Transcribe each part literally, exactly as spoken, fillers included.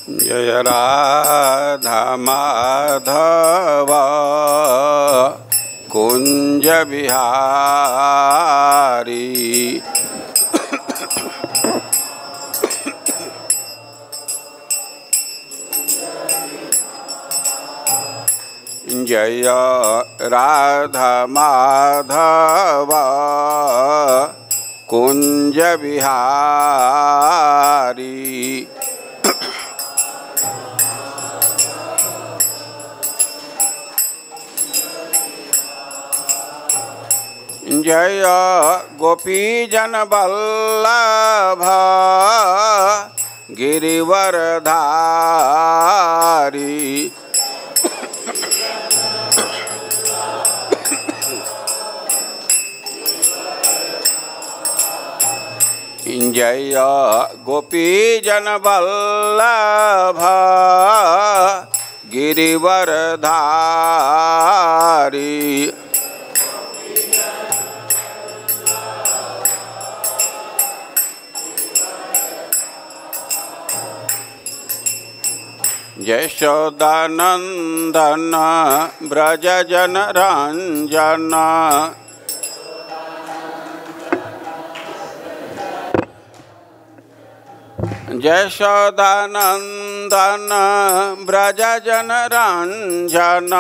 जय राधा माधव कुंज बिहारी। जय राधा माधव कुंज बिहारी। जय गोपीजन वल्लभ गिरिवरधारी। जय गोपीजन वल्लभ गिरिवरधारी। यशोदानंदन ब्रज जन रंजन। यशोदानंदन ब्रज जन रंजन।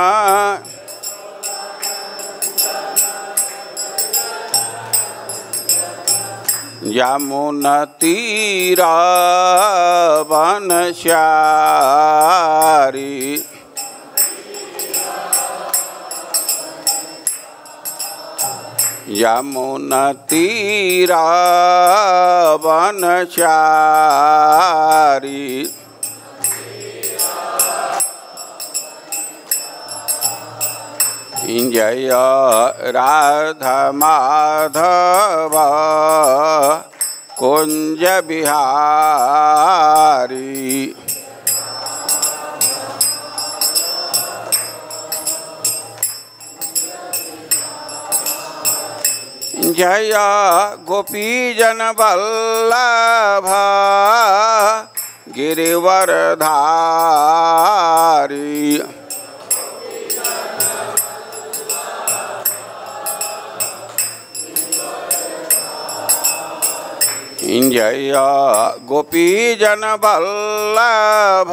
यमुना तीर वनचारी। यमुना तीर वनचारी। जय राधा माधव कुंज बिहारी। जय गोपीजन वल्लभ गिरिवरधारी। जय गोपीजन वल्लभ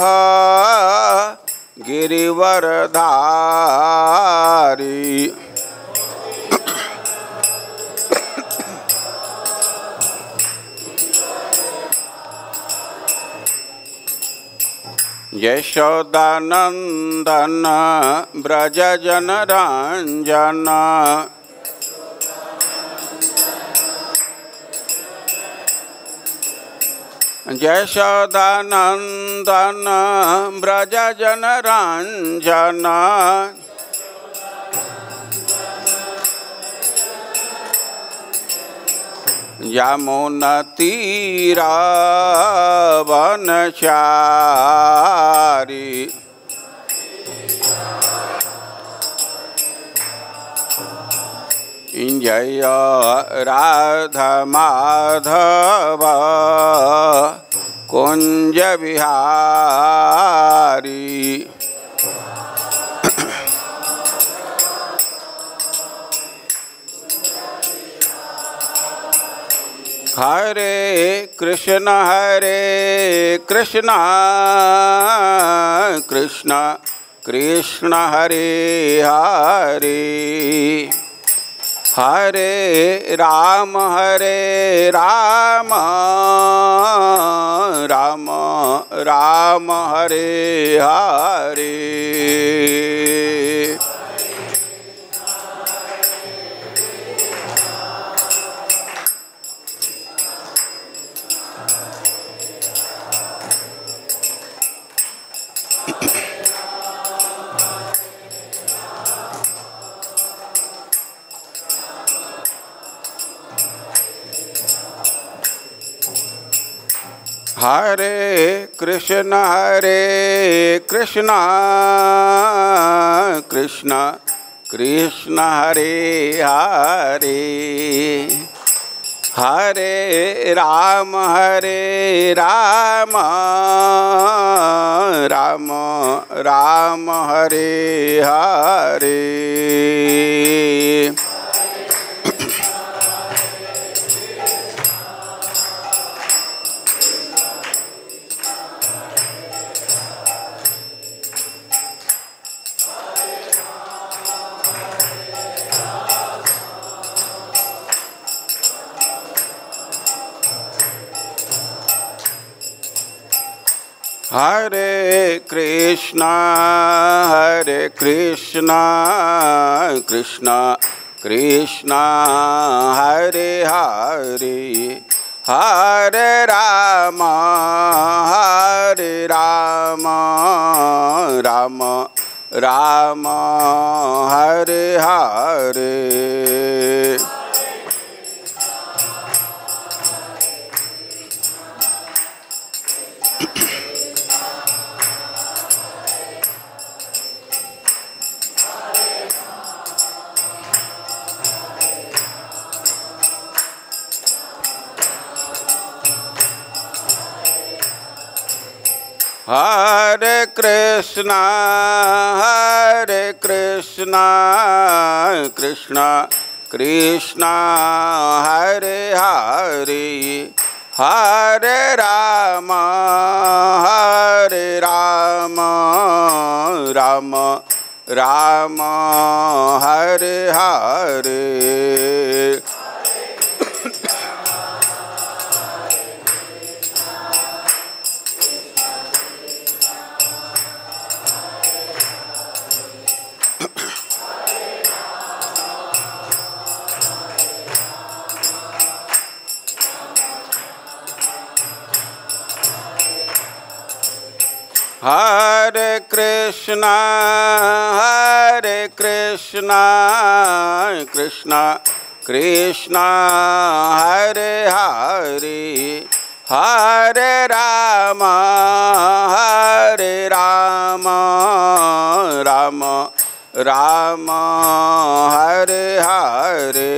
गिरिवरधारी। यशोदानंदन ब्रज जन रंजन। यशोदानंदन ब्रज जन रंजन। यमुना तीर वनचारी। जय राधा माधव कुंज बिहारी। हरे कृष्ण हरे कृष्ण कृष्ण कृष्ण हरे हरे। हरे राम हरे राम राम राम हरे हरे। हरे कृष्ण हरे कृष्ण कृष्ण कृष्ण हरे हरे। हरे राम हरे राम राम राम हरे हरे। हरे कृष्णा हरे कृष्णा कृष्णा कृष्णा हरे हरे, हरे राम हरे राम राम राम हरे हरे। हरे कृष्णा हरे कृष्णा कृष्णा कृष्णा हरे हरे, हरे राम हरे राम राम राम हरे हरे। हरे कृष्णा हरे कृष्णा कृष्णा कृष्णा हरे हरे, हरे राम हरे राम राम राम हरे हरे।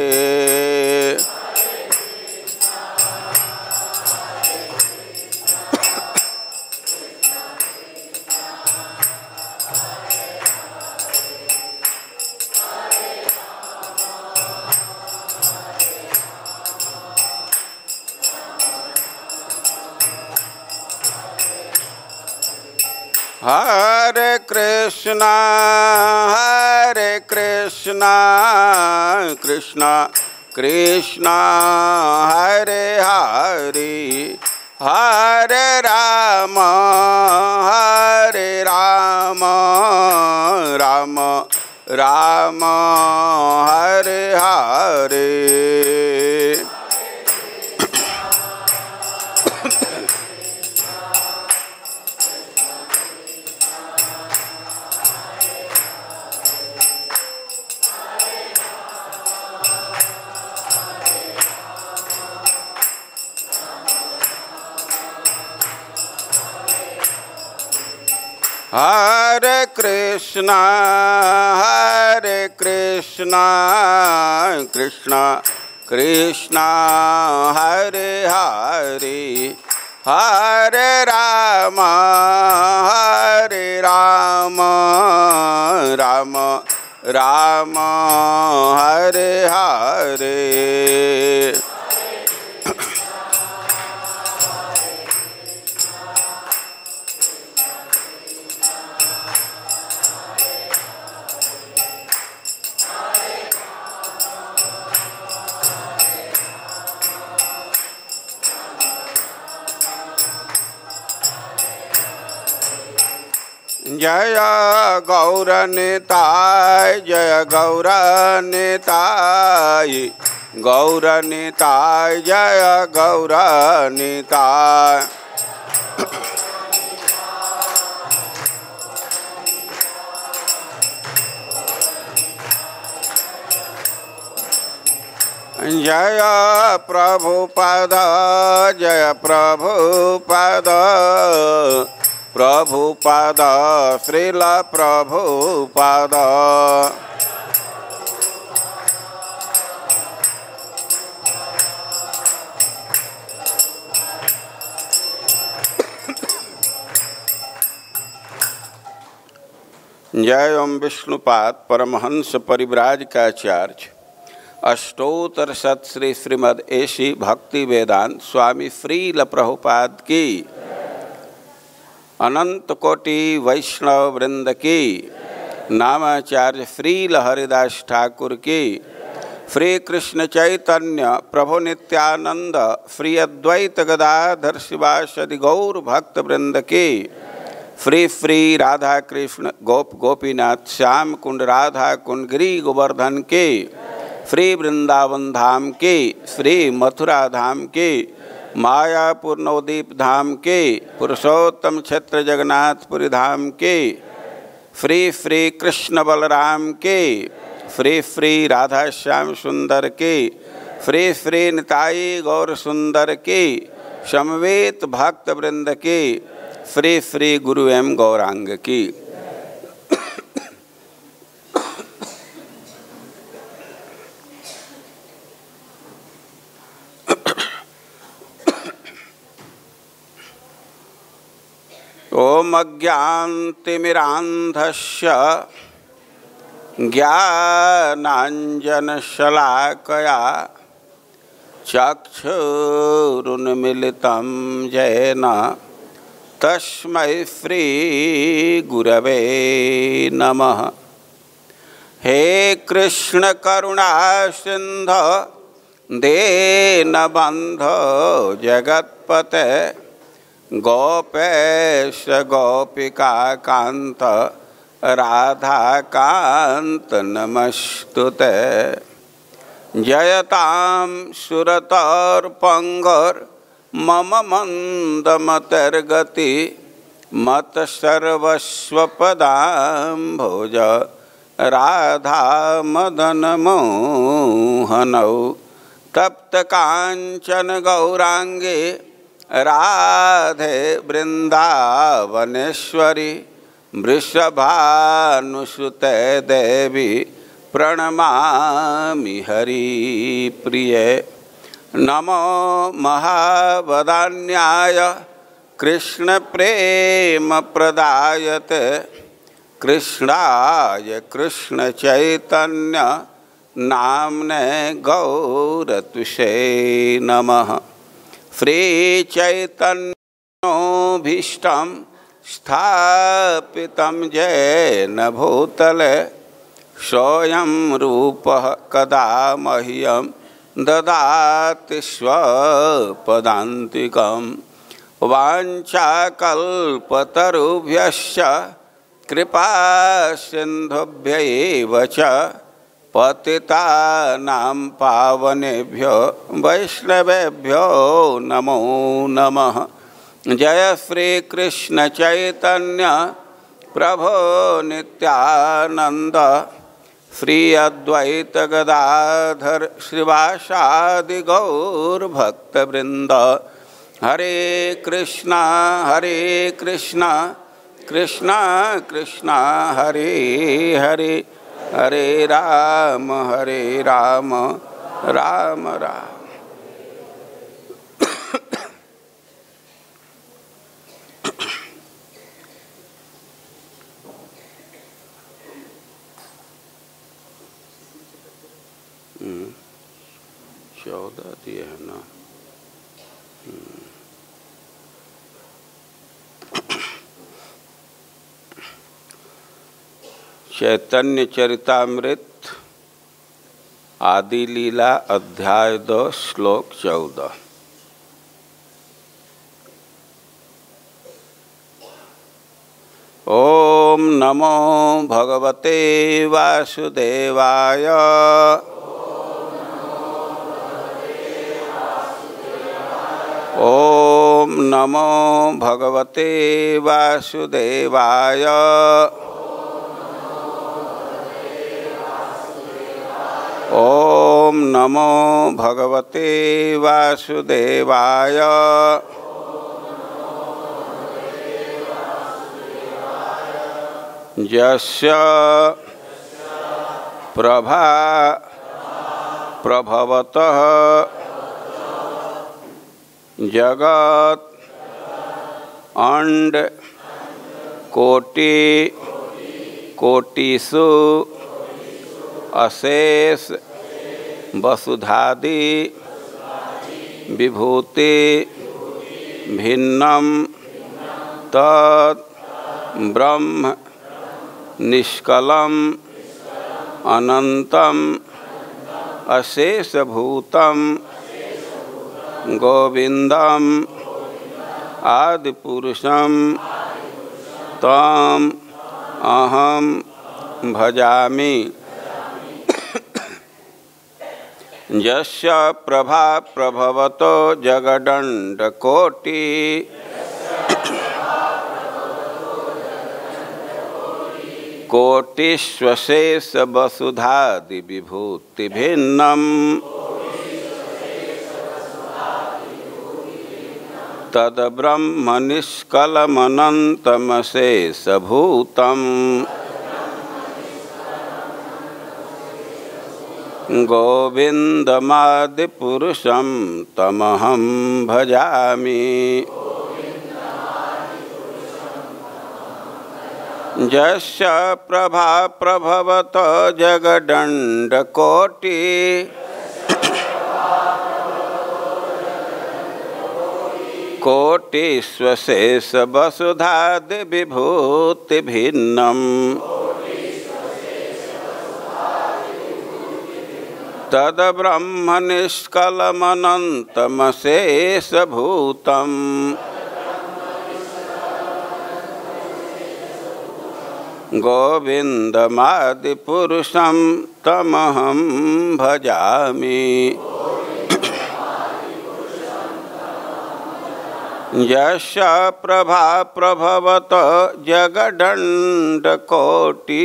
हरे कृष्णा हरे कृष्णा कृष्णा कृष्णा हरे हरे, हरे राम हरे राम राम राम हरे हरे। हरे कृष्णा हरे कृष्णा कृष्णा कृष्णा हरे हरे, हरे राम हरे राम राम राम हरे हरे। जय गौरनिताय जय गौरनिताय, गौरनिताय जय गौरनिताय। जय प्रभुपद जय प्रभुपद, प्रभुपद श्रील प्रभुपद। जय ओम विष्णुपाद परमहंस परिव्राजकाचार्य अष्टोत्तर शत श्री श्रीमद एसी भक्ति वेदांत स्वामी श्रील प्रभुपाद की अनंत कोटि वैष्णव वृंद की नामाचार्य श्रील हरिदास ठाकुर की श्री कृष्ण चैतन्य प्रभु नित्यानंद श्री अद्वैत गदाधर शिवासदि गौर भक्त वृंद की श्री श्री राधा कृष्ण गोप गोपीनाथ श्याम कुंड राधा कुंड गिरी गोवर्धन के श्री वृंदावन धाम के श्री मथुरा धाम के मायापुर नवदीप धाम के पुरुषोत्तम क्षेत्र जगन्नाथपुरी धाम के श्री श्री कृष्ण बलराम के श्री श्री राधा श्याम सुंदर के श्री श्री निताई गौर सुंदर के समवेत भक्त वृंद के श्री श्री गुरु एवं गौरांग की। ओम अज्ञानतिमिरान्धस्य ज्ञानाञ्जनशलाकया चक्षुरुन्मीलितं येन तस्मै श्री गुरवे नमः। हे कृष्ण करुणा सिंधु दीनबन्धो जगत्पते गोपेश गोपिका कांत राधाकांत नमस्तुते। जयतां सुरतर्पंगुर मम मंदमतिर्गति मत सर्वस्वपदाम्भोज राधा मदन मोहनौ तप्त कांचन गौरांगे राधे वृंदावनेश्वरी वृषभानुसुते देवी प्रणमामि हरिप्रिये। नमो महावदान्याय कृष्ण प्रेम प्रदायते कृष्णाय कृष्ण चैतन्य नाम्ने गौरतुषे नमः। श्री चैतन्योभीष्टं स्थापितं येन भूतले सोऽयं रूपः कदा मह्यं ददाति स्वपदान्तिकं। वाञ्छाकल्पतरुभ्यश्च कृपा सिन्धुभ्यैव च पतितानां पावनेभ्यो वैष्णवेभ्यो नमो नमः। जय श्री कृष्ण चैतन्य प्रभो नित्यानंद श्री अद्वैत गदाधर श्रीवासादि गौर भक्तवृंद। हरे कृष्णा हरे कृष्णा कृष्णा कृष्णा हरे हरे हरे राम हरे राम राम राम। चौदह दिए है ना। चैतन्य चरितामृत आदि लीला अध्याय दो श्लोक चौदह। ओम नमो भगवते वासुदेवाय ओम नमो भगवते वासुदेवाय ओम नमो भगवते वासुदेवाय यस्य प्रभा प्रभवतः जगत अंड कोटि कोटिषु अशेष वसुधादि विभूति भिन्नम तद ब्रह्म निष्कलम अनंतम अशेषभूतम गोविंदम आदिपुरुषम तम अहम भजामि। यस्य प्रभा प्रभवतो जगदण्डकोटि कोटिष्वशेष वसुधादि विभूति भिन्नम तद ब्रह्म निष्कलमनन्तमशेषभूतम् गोविन्दमादिपुरुषं तमहं भजामि। यस्य प्रभा प्रभवत जगदण्डकोटि कोटिष्वशेष वसुधादि विभूति भिन्नम तद ब्रह्म निष्कलमनन्तमशेषभूतम् गोविन्दमादिपुरुषं तमहं भजामि। यस्य प्रभा प्रभवत जगदण्डकोटि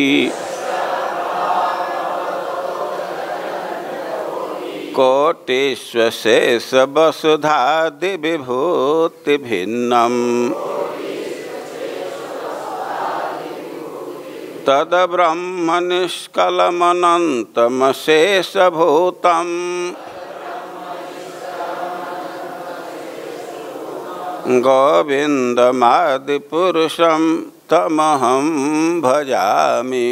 कोटिष्वशेष वसुधादि विभूति भिन्नम तद ब्रह्म निष्कलमनन्तमशेषभूतम् गोविन्दमादिपुरुषं तमहं भजामि।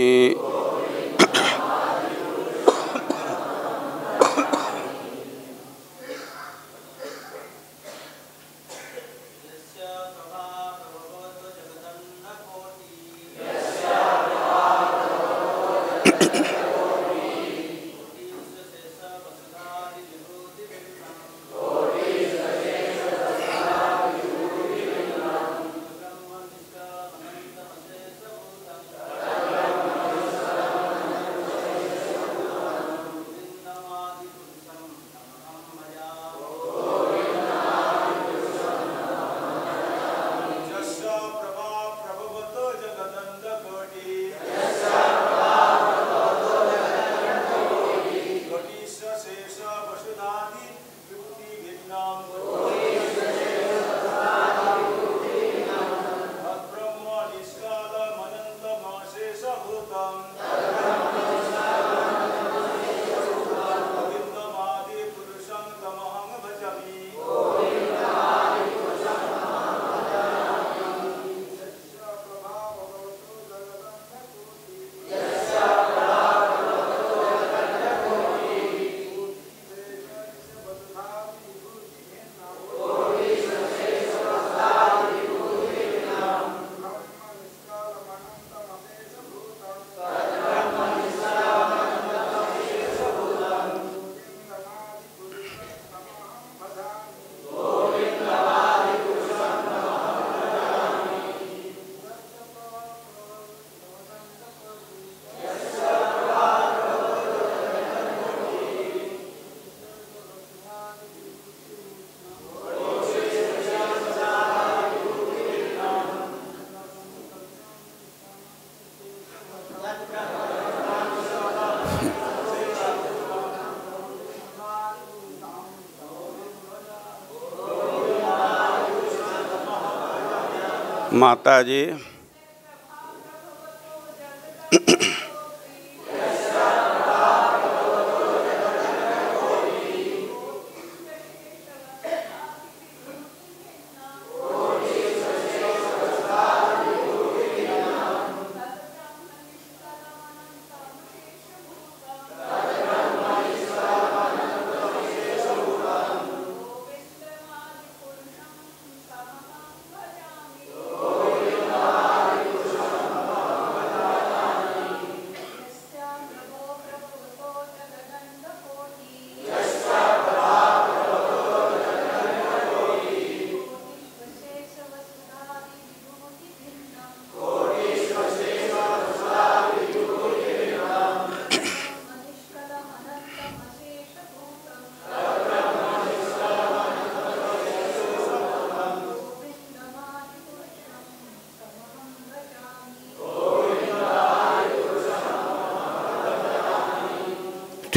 माता जी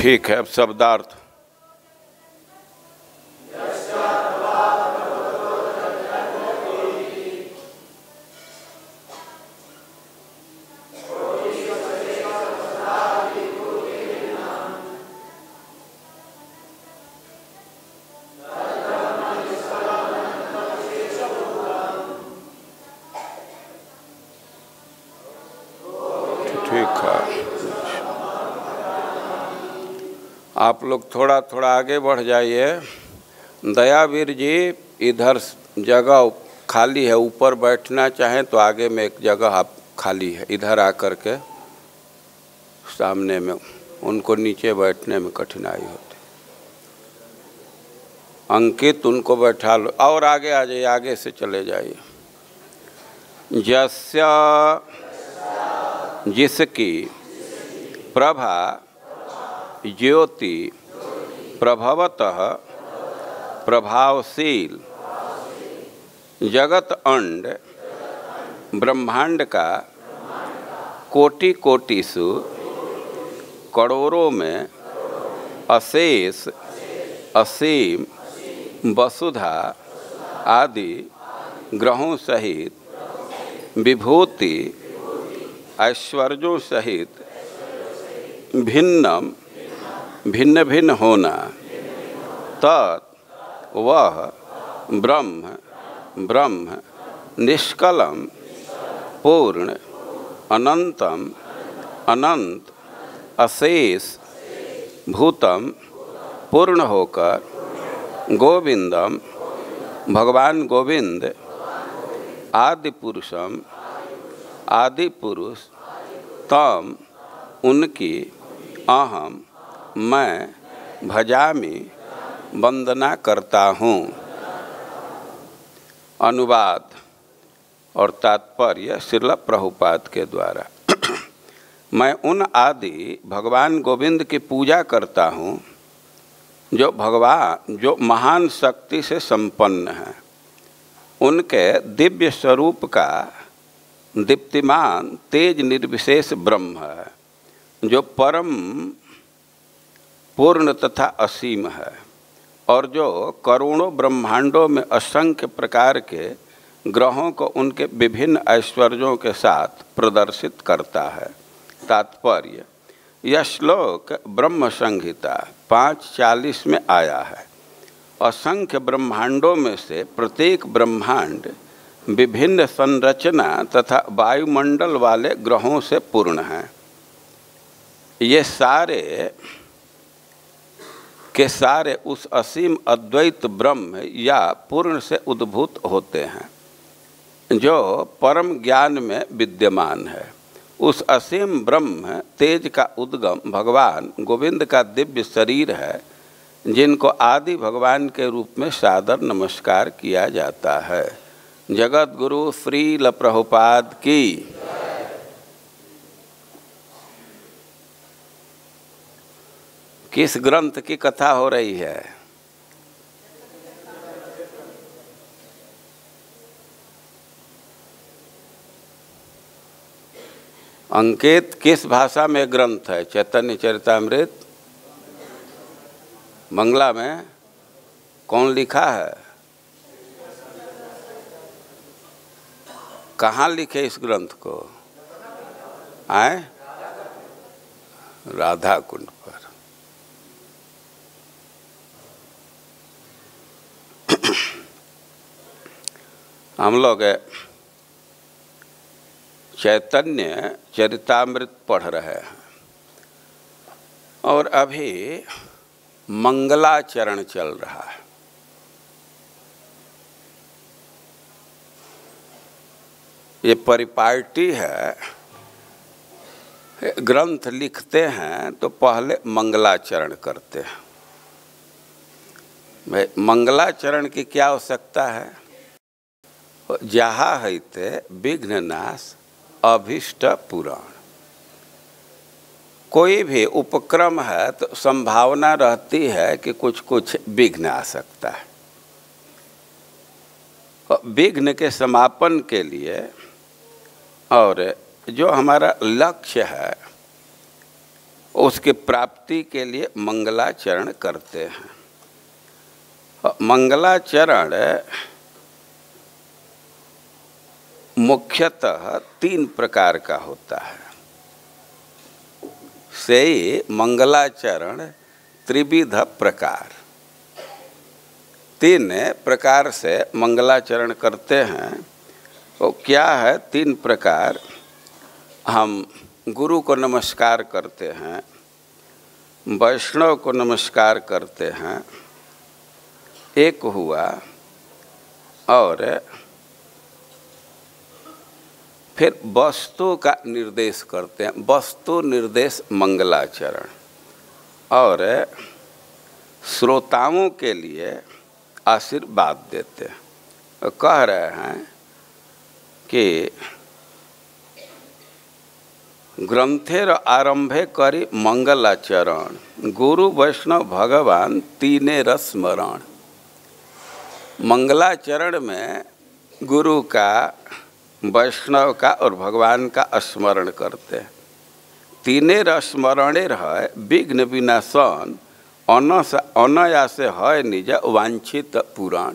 ठीक है। अब शब्दार्थ। ठीक है, आप लोग थोड़ा थोड़ा आगे बढ़ जाइए। दयावीर जी, इधर जगह खाली है, ऊपर बैठना चाहें तो आगे में एक जगह आप खाली है, इधर आकर के सामने में। उनको नीचे बैठने में कठिनाई होती। अंकित, उनको बैठा लो और आगे आ जाइए, आगे से चले जाइए। जस्य, जिसकी, प्रभा, ज्योति, प्रभवतः, प्रभावशील, जगत अंड, ब्रह्मांड का कोटि कोटिसु करोड़ों में अशेष असीम वसुधा आदि ग्रहों सहित विभूति ऐश्वर्यों सहित भिन्नम भिन्न भिन्न होना, तत् वह ब्रह्म ब्रह्म निष्कलम पूर्ण अनंतम अनंत अशेष भूतम पूर्ण होकर गोविंदम भगवान गोविंद आदि पुरुषम आदि पुरुष तम उनकी अहम मैं भजामि वंदना करता हूँ। अनुवाद और तात्पर्य श्रील प्रभुपाद के द्वारा। मैं उन आदि भगवान गोविंद की पूजा करता हूँ जो भगवान जो महान शक्ति से संपन्न है। उनके दिव्य स्वरूप का दीप्तिमान तेज निर्विशेष ब्रह्म है, जो परम पूर्ण तथा असीम है और जो करोड़ों ब्रह्मांडों में असंख्य प्रकार के ग्रहों को उनके विभिन्न ऐश्वर्यों के साथ प्रदर्शित करता है। तात्पर्य, यह श्लोक ब्रह्म संहिता पाँच चालीस में आया है। असंख्य ब्रह्मांडों में से प्रत्येक ब्रह्मांड विभिन्न संरचना तथा वायुमंडल वाले ग्रहों से पूर्ण हैं। ये सारे के सारे उस असीम अद्वैत ब्रह्म या पूर्ण से उद्भूत होते हैं, जो परम ज्ञान में विद्यमान है। उस असीम ब्रह्म तेज का उद्गम भगवान गोविंद का दिव्य शरीर है, जिनको आदि भगवान के रूप में सादर नमस्कार किया जाता है। जगत गुरु श्रील प्रभुपाद की। किस ग्रंथ की कथा हो रही है? अंकित, किस भाषा में ग्रंथ है? चैतन्य चरितामृत बंगला में कौन लिखा है? कहाँ लिखे इस ग्रंथ को? आए राधा कुंड पर। हम लोग चैतन्य चरितामृत पढ़ रहे हैं और अभी मंगलाचरण चल रहा है। ये परिपाटी है। ग्रंथ लिखते हैं तो पहले मंगलाचरण करते हैं। भाई, मंगलाचरण की क्या आवश्यकता है? जहाँ हैते विघ्न नाश अभीष्ट पुराण। कोई भी उपक्रम है तो संभावना रहती है कि कुछ कुछ विघ्न आ सकता है। विघ्न के समापन के लिए और जो हमारा लक्ष्य है उसकी प्राप्ति के लिए मंगलाचरण करते हैं। मंगलाचरण मुख्यतः तीन प्रकार का होता है। से मंगलाचरण त्रिविध प्रकार, तीन प्रकार से मंगलाचरण करते हैं। तो क्या है तीन प्रकार? हम गुरु को नमस्कार करते हैं, वैष्णव को नमस्कार करते हैं, एक हुआ, और फिर वस्तु का निर्देश करते हैं, वस्तु निर्देश मंगलाचरण, और श्रोताओं के लिए आशीर्वाद देते हैं। कह रहे हैं कि ग्रंथेर आरंभे करी मंगलाचरण, गुरु वैष्णव भगवान तीने रस्मरण। मंगलाचरण में गुरु का, वैष्णव का और भगवान का स्मरण करते हैं। तीने रस्मरणे रह विघ्न विनाशन, अनस अनायासे है निज वांछित पुराण।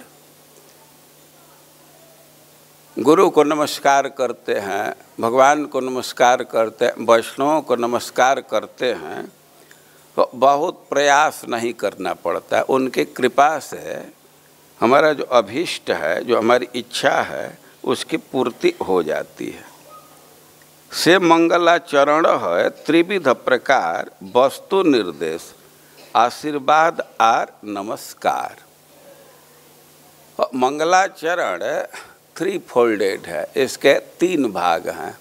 गुरु को नमस्कार करते हैं, भगवान को नमस्कार करते हैं, वैष्णवों को नमस्कार करते हैं, तो बहुत प्रयास नहीं करना पड़ता है। उनकी कृपा से हमारा जो अभीष्ट है, जो हमारी इच्छा है, उसकी पूर्ति हो जाती है। से मंगलाचरण है त्रिविध प्रकार, वस्तु निर्देश, आशीर्वाद आर नमस्कार। मंगलाचरण थ्री फोल्डेड है, इसके तीन भाग हैं।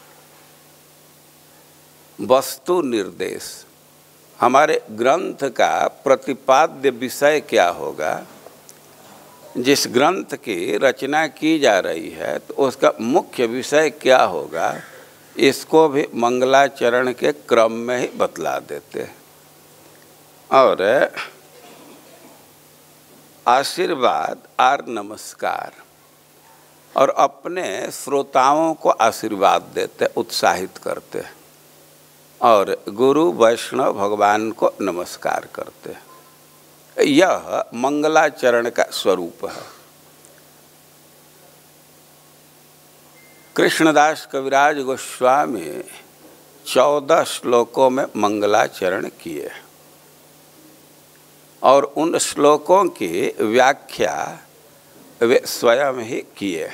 वस्तु निर्देश, हमारे ग्रंथ का प्रतिपाद्य विषय क्या होगा, जिस ग्रंथ की रचना की जा रही है तो उसका मुख्य विषय क्या होगा, इसको भी मंगलाचरण के क्रम में ही बतला देते हैं। और आशीर्वाद आर नमस्कार, और अपने श्रोताओं को आशीर्वाद देते, उत्साहित करते हैं, और गुरु वैष्णव भगवान को नमस्कार करते हैं। यह मंगलाचरण का स्वरूप है। कृष्णदास कविराज गोस्वामी चौदह श्लोकों में मंगलाचरण किए, और उन श्लोकों की व्याख्या वे स्वयं ही किए।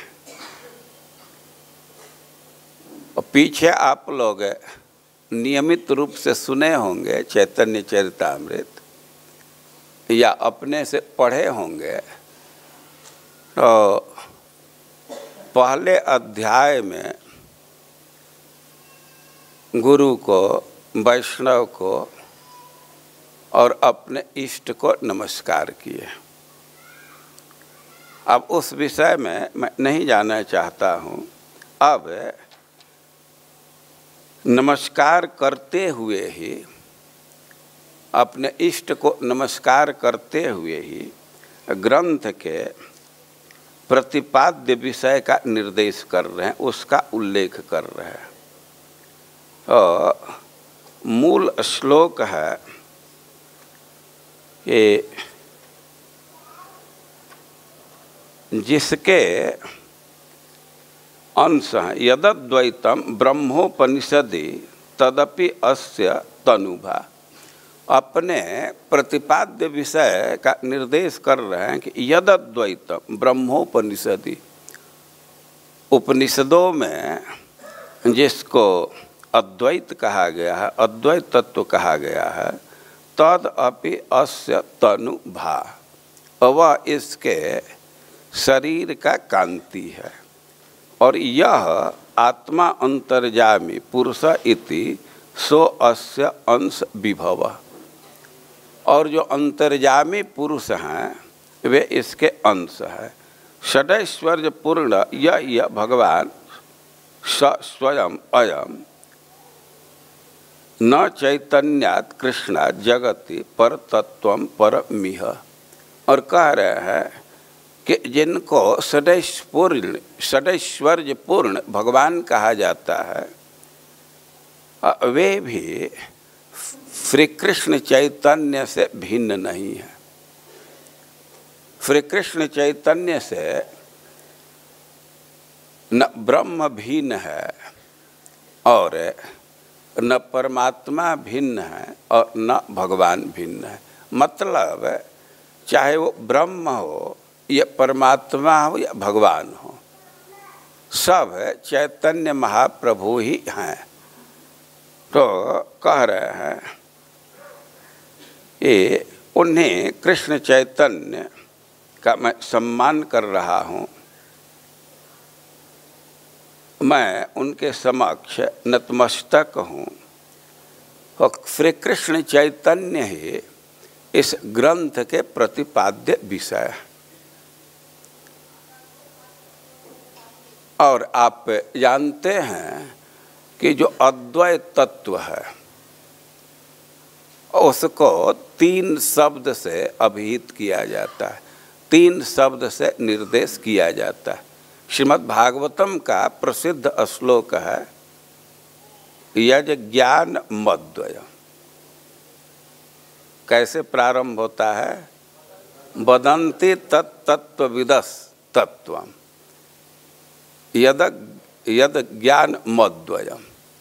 और पीछे आप लोग नियमित रूप से सुने होंगे चैतन्य चरितामृत, या अपने से पढ़े होंगे। तो पहले अध्याय में गुरु को, वैष्णव को और अपने इष्ट को नमस्कार किए। अब उस विषय में मैं नहीं जाना चाहता हूँ। अब नमस्कार करते हुए ही, अपने इष्ट को नमस्कार करते हुए ही ग्रंथ के प्रतिपाद्य विषय का निर्देश कर रहे हैं, उसका उल्लेख कर रहे हैं। तो मूल श्लोक है कि जिसके अंश हैं, यदद्वैतम ब्रह्मोपनिषदि तदपि अस्य तनुभा। अपने प्रतिपाद्य विषय का निर्देश कर रहे हैं कि यदद्वैतम ब्रह्मोपनिषदि, उपनिषदों में जिसको अद्वैत कहा गया है, अद्वैत तत्व कहा गया है, तद अपि अस्य तनुभा, वह इसके शरीर का कांति है। और यह आत्मा अंतर्जामी पुरुष इति सो अस्य अंश विभव। और जो अंतर्जामी पुरुष हैं वे इसके अंश हैं। षडैश्वर्य पूर्ण यह यह भगवान स स्वयं अयम न चैतन्यात् कृष्णात् जगति पर तत्वम परमिह। और कह रहे हैं कि जिनको षडैश्वर्य षडैश्वर्य पूर्ण भगवान कहा जाता है, वे भी श्री कृष्ण चैतन्य से भिन्न नहीं है। श्री कृष्ण चैतन्य से न ब्रह्म भिन्न है और न परमात्मा भिन्न है और न भगवान भिन्न है। मतलब चाहे वो ब्रह्म हो या परमात्मा हो या भगवान हो, सब चैतन्य महाप्रभु ही हैं। तो कह रहे हैं ये उन्हें कृष्ण चैतन्य का मैं सम्मान कर रहा हूँ, मैं उनके समक्ष नतमस्तक हूँ और श्री कृष्ण चैतन्य ही इस ग्रंथ के प्रतिपाद्य विषय है। और आप जानते हैं कि जो अद्वैत तत्व है उसको तीन शब्द से अभिहित किया जाता है, तीन शब्द से निर्देश किया जाता है। श्रीमद् भागवतम का प्रसिद्ध श्लोक है यज ज्ञान मद्वय। कैसे प्रारंभ होता है? वदन्ति तत्तत्त्वविदस् तत्त्वम् यद यद ज्ञान मद्वयम्।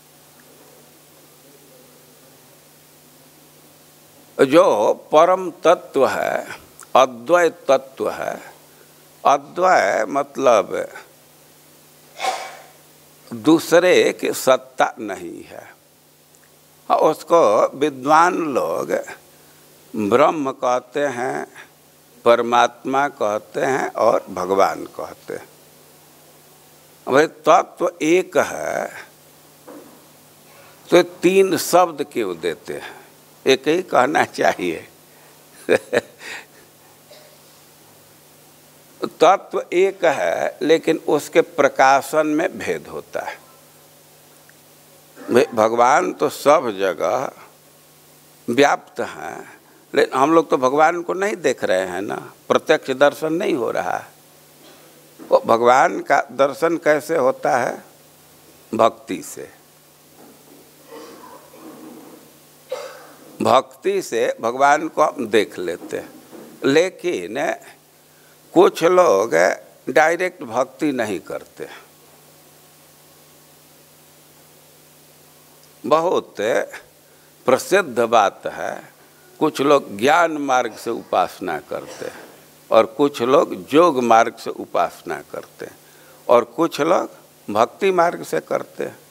जो परम तत्व है, अद्वैत तत्व है। अद्वैत मतलब दूसरे की सत्ता नहीं है। उसको विद्वान लोग ब्रह्म कहते हैं, परमात्मा कहते हैं और भगवान कहते हैं। भाई तत्व एक है तो तीन शब्द क्यों देते हैं? एक ही कहना चाहिए। तत्व एक है लेकिन उसके प्रकाशन में भेद होता है। भगवान तो सब जगह व्याप्त हैं, लेकिन हम लोग तो भगवान को नहीं देख रहे हैं ना, प्रत्यक्ष दर्शन नहीं हो रहा है। वो भगवान का दर्शन कैसे होता है? भक्ति से। भक्ति से भगवान को हम देख लेते हैं। लेकिन कुछ लोग डायरेक्ट भक्ति नहीं करते। बहुत प्रसिद्ध बात है, कुछ लोग ज्ञान मार्ग से उपासना करते हैं और कुछ लोग योग मार्ग से उपासना करते हैं और कुछ लोग भक्ति मार्ग से करते हैं।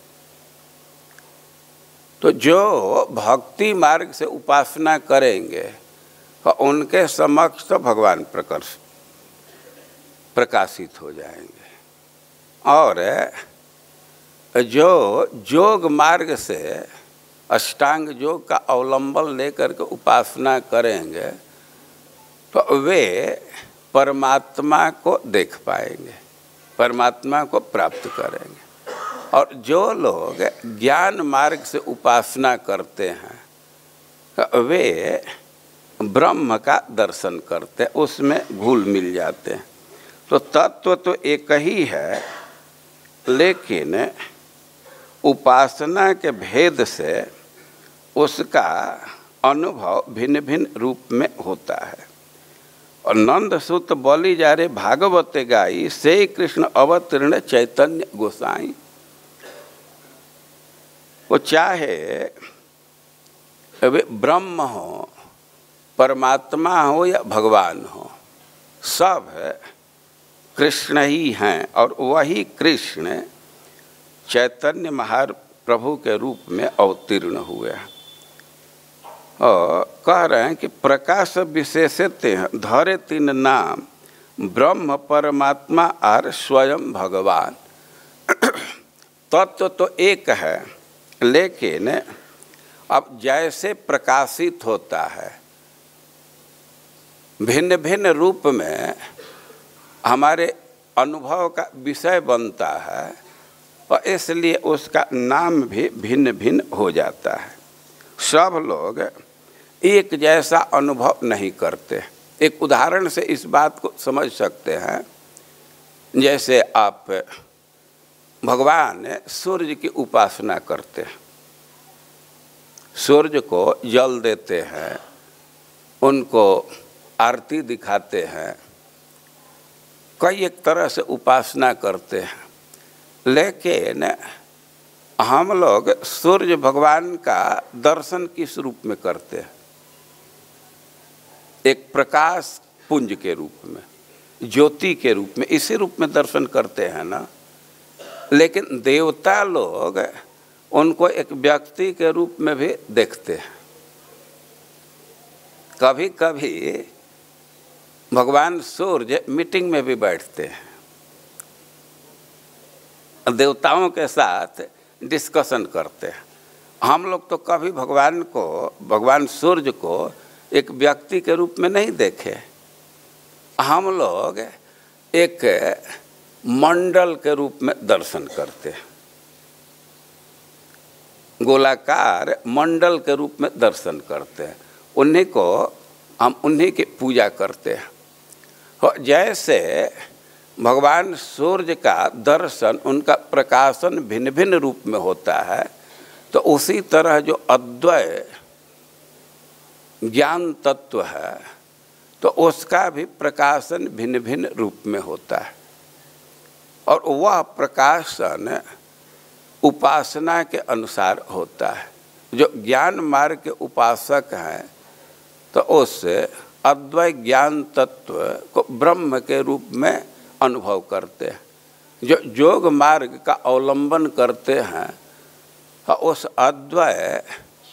तो जो भक्ति मार्ग से उपासना करेंगे तो उनके समक्ष तो भगवान प्रकर्ष प्रकाशित हो जाएंगे, और जो योग मार्ग से अष्टांग योग का अवलंबन लेकर के उपासना करेंगे तो वे परमात्मा को देख पाएंगे, परमात्मा को प्राप्त करेंगे। और जो लोग ज्ञान मार्ग से उपासना करते हैं वे ब्रह्म का दर्शन करते हैं, उसमें घुल मिल जाते हैं। तो तत्व तो एक ही है, लेकिन उपासना के भेद से उसका अनुभव भिन्न भिन्न रूप में होता है। और नंद सुत बोली जा रे भागवत गाई, से कृष्ण अवतीर्ण चैतन्य गोसाई। वो चाहे वे ब्रह्म हो, परमात्मा हो या भगवान हो, सब कृष्ण ही हैं। और वही कृष्ण चैतन्य महाप्रभु के रूप में अवतीर्ण हुए हैं। और कह रहे हैं कि प्रकाश विशेषते धरे तीन नाम, ब्रह्म परमात्मा और स्वयं भगवान। तत्व तो एक है, लेकिन अब जैसे प्रकाशित होता है भिन्न भिन्न रूप में हमारे अनुभव का विषय बनता है, और इसलिए उसका नाम भी भिन्न भिन्न हो जाता है। सब लोग एक जैसा अनुभव नहीं करते। एक उदाहरण से इस बात को समझ सकते हैं। जैसे आप भगवान सूर्य की उपासना करते हैं सूर्य को जल देते हैं, उनको आरती दिखाते हैं, कई एक तरह से उपासना करते हैं। लेकिन हम लोग सूर्य भगवान का दर्शन किस रूप में करते हैं? एक प्रकाश पुंज के रूप में, ज्योति के रूप में, इसी रूप में दर्शन करते हैं ना। लेकिन देवता लोग उनको एक व्यक्ति के रूप में भी देखते हैं। कभी कभी भगवान सूर्य मीटिंग में भी बैठते हैं, देवताओं के साथ डिस्कशन करते हैं। हम लोग तो कभी भगवान को, भगवान सूर्य को एक व्यक्ति के रूप में नहीं देखे। हम लोग एक मंडल के रूप में दर्शन करते हैं, गोलाकार मंडल के रूप में दर्शन करते हैं। उन्हीं को हम उन्हीं की पूजा करते हैं। जैसे भगवान सूर्य का दर्शन, उनका प्रकाशन भिन्न भिन्न रूप में होता है, तो उसी तरह जो अद्वय ज्ञान तत्व है, तो उसका भी प्रकाशन भिन्न भिन्न रूप में होता है। और वह प्रकाशन उपासना के अनुसार होता है। जो ज्ञान मार्ग के उपासक हैं, तो उस अद्वैत ज्ञान तत्व को ब्रह्म के रूप में अनुभव करते हैं। जो योग मार्ग का अवलंबन करते हैं, उस अद्वैत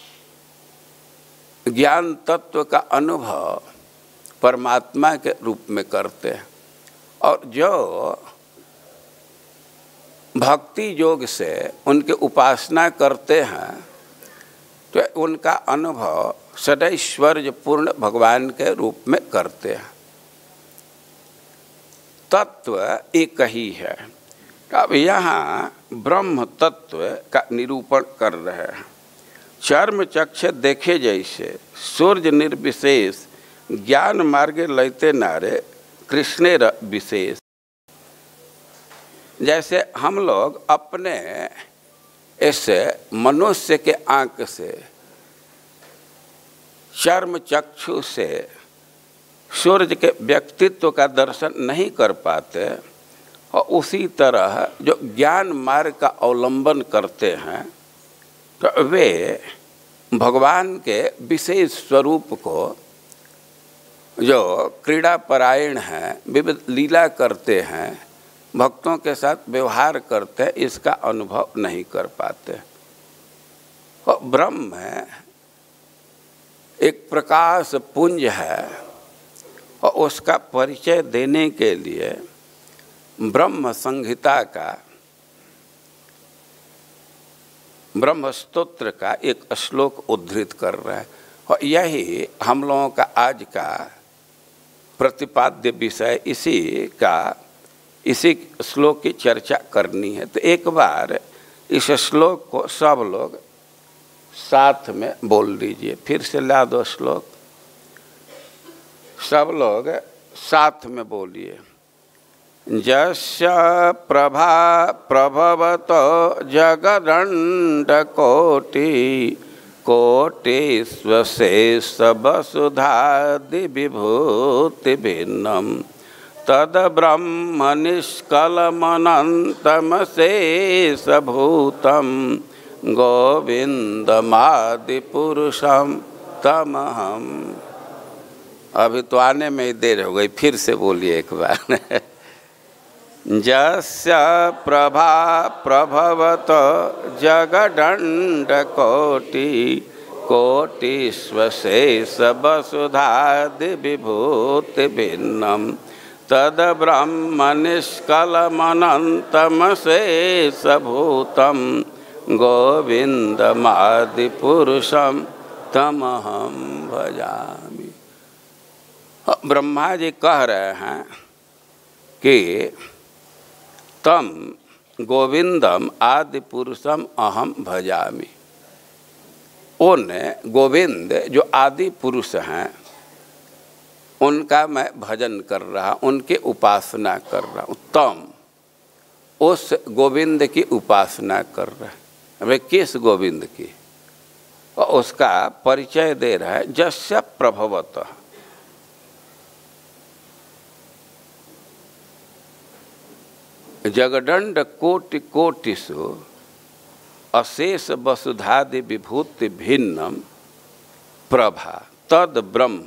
ज्ञान तत्व का अनुभव परमात्मा के रूप में करते हैं। और जो भक्ति योग से उनके उपासना करते हैं, तो उनका अनुभव सदैश्वर्य पूर्ण भगवान के रूप में करते हैं। तत्व एक ही है। अब यहाँ ब्रह्म तत्व का निरूपण कर रहे हैं। चर्म चक्ष देखे जैसे सूर्य निर्विशेष, ज्ञान मार्गे लयते नारे कृष्णेर विशेष। जैसे हम लोग अपने इस मनुष्य के आँख से, चर्म चक्षु से सूर्य के व्यक्तित्व का दर्शन नहीं कर पाते, और उसी तरह जो ज्ञान मार्ग का अवलंबन करते हैं, तो वे भगवान के विशेष स्वरूप को, जो क्रीड़ा परायण हैं, विविध लीला करते हैं, भक्तों के साथ व्यवहार करते हैं, इसका अनुभव नहीं कर पाते। और ब्रह्म एक प्रकाश पुंज है, और उसका परिचय देने के लिए ब्रह्म संहिता का, ब्रह्म स्तोत्र का एक श्लोक उद्धृत कर रहा है। और यही हम लोगों का आज का प्रतिपाद्य विषय, इसी का, इसी श्लोक की चर्चा करनी है। तो एक बार इस श्लोक को सब लोग साथ में बोल लीजिए। फिर से ला दो श्लोक, सब लोग साथ में बोलिए। यस्य प्रभा प्रभवतो जगदण्ड कोटि कोटिस्वशेष वसुधादि विभूति भिन्नम तद ब्रह्म निष्कलमनन्तमशेषभूतं गोविंदमादिपुरुषम तमहम। अभी तो आने में ही देर हो गई, फिर से बोलिए एक बार। यस्य प्रभा प्रभवतो जगदण्ड कोटि कोटिस्वशेष वसुधादि विभूति भिन्नम तद ब्रह्म निष्कलमनन्तमशेषभूतं गोविंदमादिपुरुषम तमहम भजामि। ब्रह्मा जी कह रहे हैं कि तम गोविंदम आदि पुरुषम अहम भजामि। उन गोविंद जो आदि पुरुष हैं, उनका मैं भजन कर रहा, उनकी उपासना कर रहा हूँ। तम, उस गोविंद की उपासना कर रहा है। वे किस गोविंद की? और उसका परिचय दे रहा है। जस्य प्रभवत, जगदंड कोटि कोटिषु अशेष वसुधादि विभूति भिन्नम प्रभा तद ब्रह्म।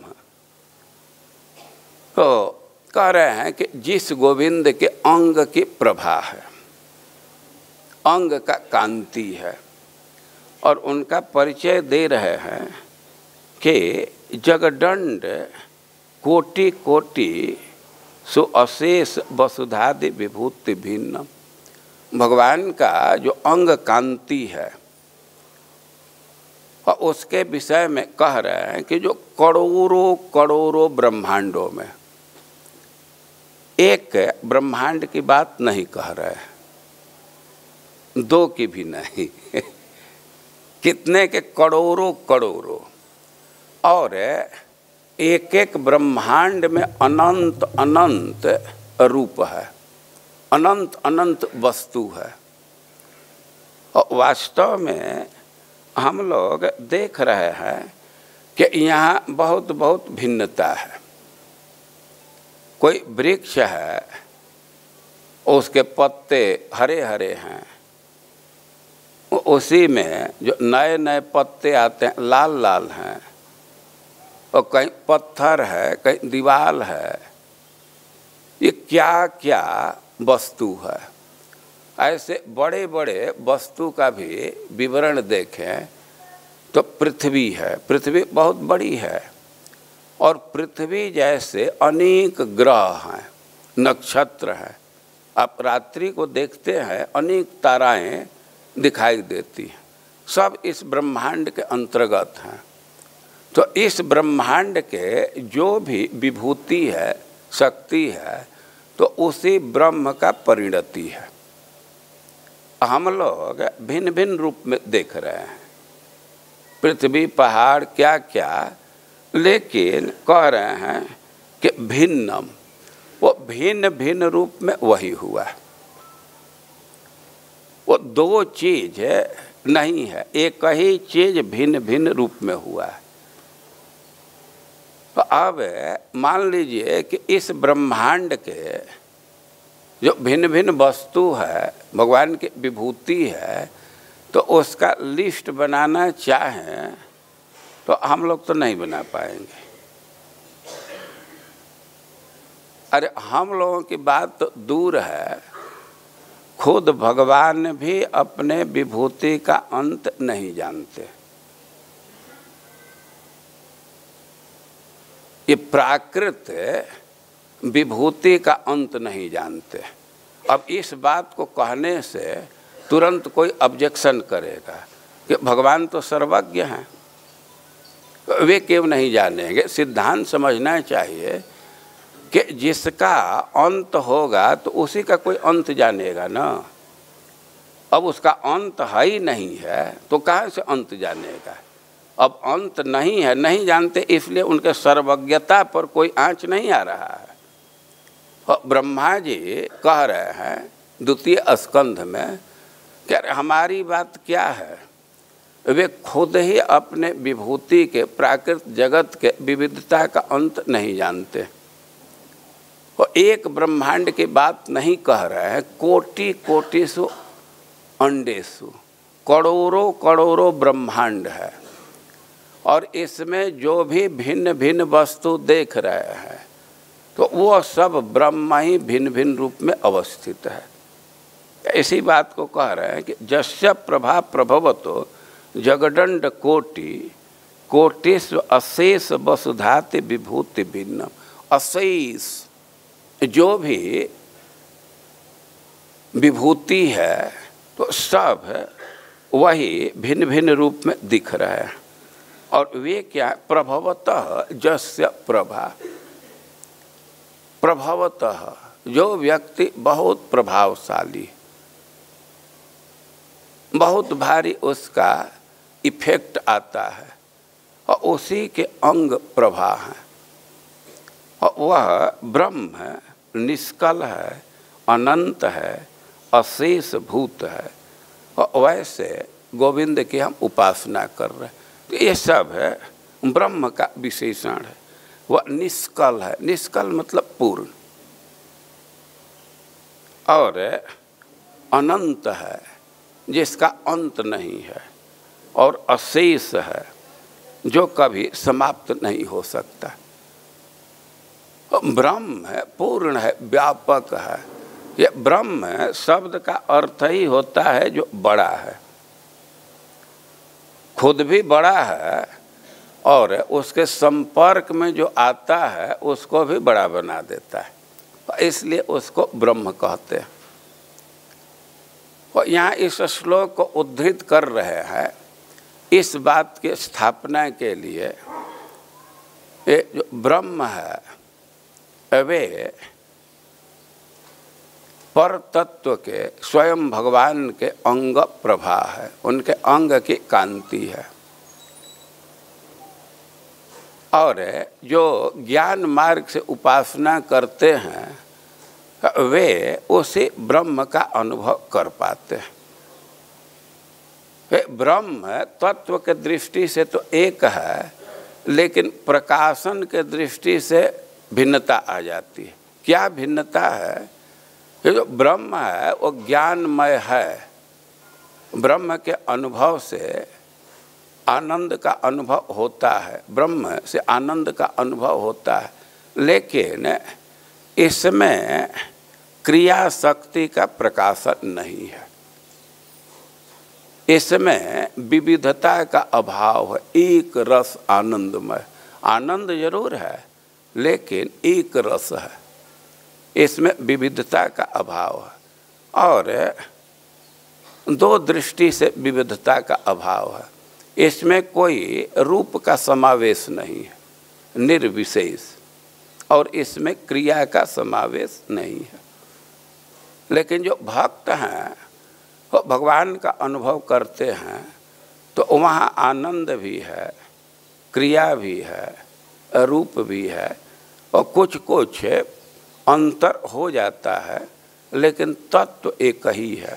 तो कह रहे हैं कि जिस गोविंद के अंग की प्रभा है, अंग का कांति है, और उनका परिचय दे रहे हैं कि जगदंड कोटि कोटि सु अशेष वसुधादि विभूति भिन्न। भगवान का जो अंग कांति है, और उसके विषय में कह रहे हैं कि जो करोड़ों करोड़ों ब्रह्मांडों में एक ब्रह्मांड की बात नहीं कह रहे हैं, दो की भी नहीं कितने के करोड़ों करोड़ों, और एक एक ब्रह्मांड में अनंत अनंत रूप है, अनंत अनंत वस्तु है। और वास्तव में हम लोग देख रहे हैं कि यहाँ बहुत बहुत भिन्नता है। कोई वृक्ष है, उसके पत्ते हरे हरे हैं, उसी में जो नए नए पत्ते आते हैं लाल लाल हैं, और कहीं पत्थर है, कहीं दीवार है। ये क्या क्या वस्तु है। ऐसे बड़े बड़े वस्तु का भी विवरण देखें तो पृथ्वी है, पृथ्वी बहुत बड़ी है, और पृथ्वी जैसे अनेक ग्रह हैं, नक्षत्र हैं। आप रात्रि को देखते हैं अनेक ताराएं दिखाई देती हैं, सब इस ब्रह्मांड के अंतर्गत हैं। तो इस ब्रह्मांड के जो भी विभूति है, शक्ति है, तो उसी ब्रह्म का परिणति है। हम लोग भिन्न भिन्न रूप में देख रहे हैं, पृथ्वी, पहाड़, क्या क्या, लेकिन कह रहे हैं कि भिन्नम, वो भिन्न भिन्न रूप में वही हुआ। वो दो चीज नहीं है, एक ही चीज भिन्न भिन्न रूप में हुआ है। तो अब मान लीजिए कि इस ब्रह्मांड के जो भिन्न भिन्न वस्तु है, भगवान की विभूति है, तो उसका लिस्ट बनाना चाहें तो हम लोग तो नहीं बना पाएंगे। अरे हम लोगों की बात तो दूर है, खुद भगवान भी अपने विभूति का अंत नहीं जानते। ये प्राकृत विभूति का अंत नहीं जानते। अब इस बात को कहने से तुरंत कोई ऑब्जेक्शन करेगा कि भगवान तो सर्वज्ञ हैं, वे क्यों नहीं जानेंगे। सिद्धांत समझना चाहिए कि जिसका अंत होगा तो उसी का कोई अंत जानेगा ना। अब उसका अंत है ही नहीं है तो कहाँ से अंत जानेगा। अब अंत नहीं है, नहीं जानते, इसलिए उनके सर्वज्ञता पर कोई आँच नहीं आ रहा है। और ब्रह्मा जी कह रहे हैं द्वितीय स्कंध में कि हमारी बात क्या है, वे खुद ही अपने विभूति के प्राकृत जगत के विविधता का अंत नहीं जानते। और एक ब्रह्मांड की बात नहीं कह रहे हैं, कोटि कोटिसु अंडेसु, करोड़ों करोड़ों ब्रह्मांड है, और इसमें जो भी भिन्न भिन्न वस्तु देख रहे हैं तो वो सब ब्रह्म ही भिन्न भिन्न रूप में अवस्थित है। इसी बात को कह रहे हैं कि जस्य प्रभा प्रभवतो जगदंड कोटि कोटिस्व अशेष वसुधाति विभूति भिन्न। अशेष जो भी विभूति है तो सब वही भिन्न भिन्न रूप में दिख रहा है। और वे क्या, प्रभवतः जस्य प्रभा, प्रभवतः जो व्यक्ति बहुत प्रभावशाली, बहुत भारी उसका इफेक्ट आता है, और उसी के अंग प्रभा है, और वह ब्रह्म है, निष्कल है, अनंत है, अशेष भूत है। और वैसे गोविंद की हम उपासना कर रहे हैं। तो ये सब है ब्रह्म का विशेषण है। वह निष्कल है, निष्कल मतलब पूर्ण, और अनंत है जिसका अंत नहीं है, और अशेष है जो कभी समाप्त नहीं हो सकता। ब्रह्म है, पूर्ण है, व्यापक है। ये ब्रह्म है शब्द का अर्थ ही होता है जो बड़ा है, खुद भी बड़ा है और उसके संपर्क में जो आता है उसको भी बड़ा बना देता है, इसलिए उसको ब्रह्म कहते हैं। और यहाँ इस श्लोक को उद्धृत कर रहे हैं इस बात की स्थापना के लिए, ये जो ब्रह्म है वे पर तत्व के स्वयं भगवान के अंग प्रभा है, उनके अंग की कांति है। और जो ज्ञान मार्ग से उपासना करते हैं वे उसी ब्रह्म का अनुभव कर पाते हैं। वे ब्रह्म तत्व के दृष्टि से तो एक है, लेकिन प्रकाशन के दृष्टि से भिन्नता आ जाती है। क्या भिन्नता है? ये जो ब्रह्म है वो ज्ञानमय है, ब्रह्म के अनुभव से आनंद का अनुभव होता है, ब्रह्म से आनंद का अनुभव होता है, लेकिन इसमें क्रिया शक्ति का प्रकाशन नहीं है, इसमें विविधता का अभाव है। एक रस आनंदमय, आनंद जरूर है लेकिन एक रस है, इसमें विविधता का अभाव है। और दो दृष्टि से विविधता का अभाव है, इसमें कोई रूप का समावेश नहीं है, निर्विशेष, और इसमें क्रिया का समावेश नहीं है। लेकिन जो भक्त हैं वो भगवान का अनुभव करते हैं तो वहाँ आनंद भी है, क्रिया भी है, रूप भी है, और कुछ कुछ अंतर हो जाता है, लेकिन तत्व एक ही है।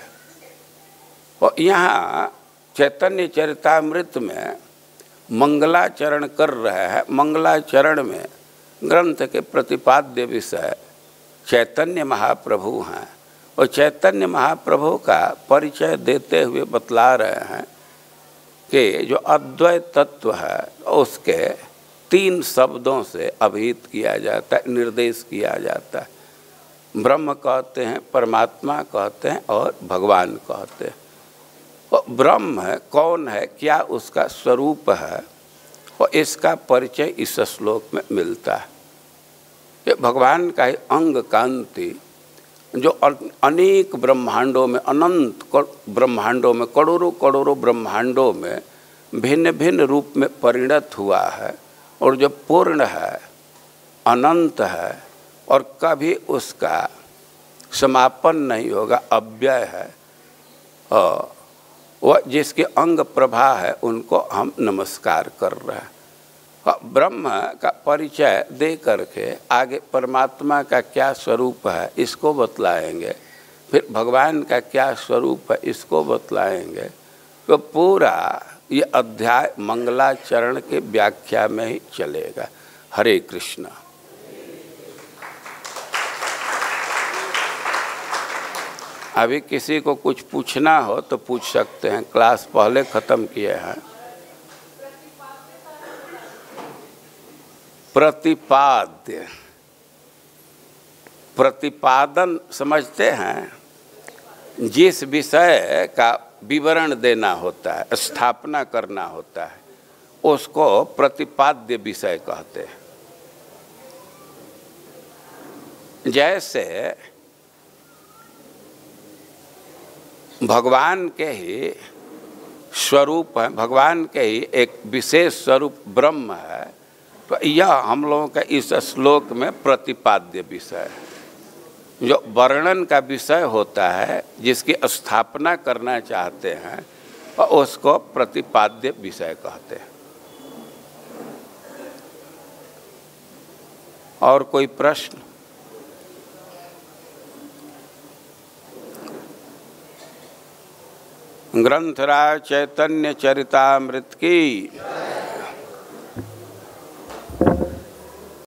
और यहाँ चैतन्य चरितामृत में मंगलाचरण कर रहे हैं। मंगलाचरण में ग्रंथ के प्रतिपाद्य विषय चैतन्य महाप्रभु हैं, और चैतन्य महाप्रभु का परिचय देते हुए बतला रहे हैं कि जो अद्वैत तत्व है उसके तीन शब्दों से अभिहित किया जाता है, निर्देश किया जाता है। ब्रह्म कहते हैं, परमात्मा कहते हैं और भगवान कहते हैं। और ब्रह्म है कौन है, क्या उसका स्वरूप है, और इसका परिचय इस श्लोक में मिलता है। ये भगवान का ही अंग कांति जो अनेक ब्रह्मांडों में, अनंत ब्रह्मांडों में, करोड़ों करोड़ों ब्रह्मांडों में भिन्न भिन्न रूप में परिणत हुआ है, और जो पूर्ण है, अनंत है, और कभी उसका समापन नहीं होगा, अव्यय है, और वह जिसके अंग प्रभा है उनको हम नमस्कार कर रहे हैं। ब्रह्म का परिचय दे करके आगे परमात्मा का क्या स्वरूप है इसको बतलाएंगे, फिर भगवान का क्या स्वरूप है इसको बतलाएंगे। तो पूरा ये अध्याय मंगलाचरण के व्याख्या में ही चलेगा। हरे कृष्ण। अभी किसी को कुछ पूछना हो तो पूछ सकते हैं, क्लास पहले ख़त्म किए हैं। प्रतिपाद्य, प्रतिपादन समझते हैं, जिस विषय का विवरण देना होता है, स्थापना करना होता है, उसको प्रतिपाद्य विषय कहते हैं। जैसे भगवान के ही स्वरूप है, भगवान के ही एक विशेष स्वरूप ब्रह्म है, तो यह हम लोगों का इस श्लोक में प्रतिपाद्य विषय है। जो वर्णन का विषय होता है, जिसकी स्थापना करना चाहते हैं, और उसको प्रतिपाद्य विषय कहते हैं। और कोई प्रश्न? ग्रंथराज चैतन्य चरितामृत की